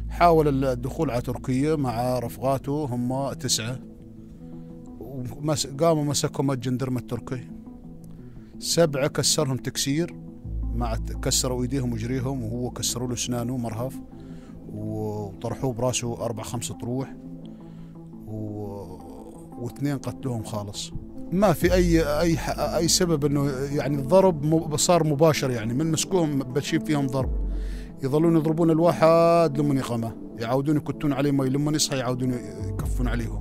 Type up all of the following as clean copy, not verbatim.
حاول الدخول على تركيا مع رفقاته، هم 9، قاموا مسكهم الجندرم التركي. 7 كسرهم تكسير، كسروا ايديهم وجريهم، وهو كسروا له اسنانه مرهف، وطرحوه براسه 4-5 طروح، و2 قتلوهم خالص. ما في اي سبب انه يعني الضرب صار مباشر، يعني من مسكوهم بتشيب فيهم ضرب، يظلون يضربون الواحد لمن يقامه، يعاودون يكتون عليه مي، لمن يصحى يعاودون يكفون عليهم.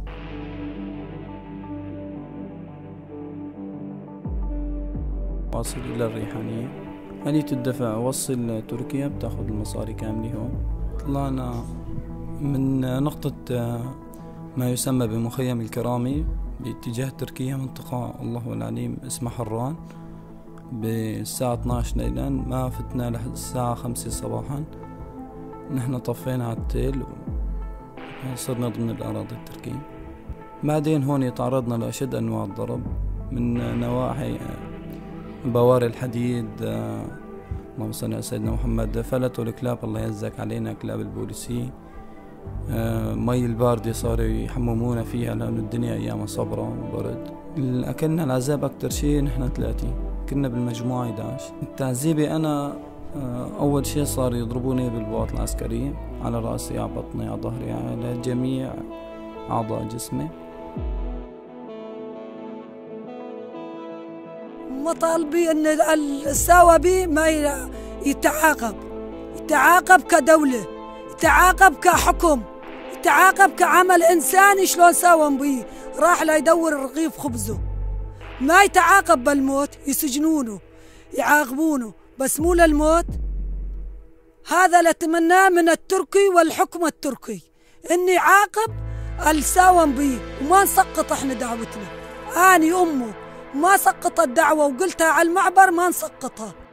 واصل إلى الريحانية، آلية الدفع وصل تركيا بتاخذ المصاري كاملة هون. طلعنا من نقطة ما يسمى بمخيم الكرامي باتجاه تركيا، منطقة الله العليم اسمها حران، بالساعة 12 ليلا. ما فتنا لحد الساعة 5 صباحا. نحن طفينا على التيل وصرنا ضمن الأراضي التركية. بعدين هون تعرضنا لأشد أنواع الضرب من نواحي بواري الحديد، اللهم صل على سيدنا محمد. فلتوا الكلاب، الله يعزك علينا، كلاب البوليسية. مي الباردة صاروا يحممونا فيها لأنه الدنيا أيامها صبرة وبرد. أكلنا العذاب أكتر شيء نحن 30، كنا بالمجموعة 11. التعذيبة أنا أول شيء صار يضربوني بالبواط العسكرية على رأسي، على بطني، على ظهري، على جميع أعضاء جسمي. مطالبي أن الساوبي ما يتعاقب كدولة، يتعاقب كحكم، يتعاقب كعمل إنساني. شلون ساوم بيه؟ راح لا يدور رغيف خبزه. ما يتعاقب بالموت، يسجنونه يعاقبونه، بس مو للموت. هذا لتمناه من التركي والحكم التركي، إن يعاقب الساوم بيه، وما نسقط احنا دعوتنا. أني أمه ما سقط الدعوة وقلتها على المعبر، ما نسقطها.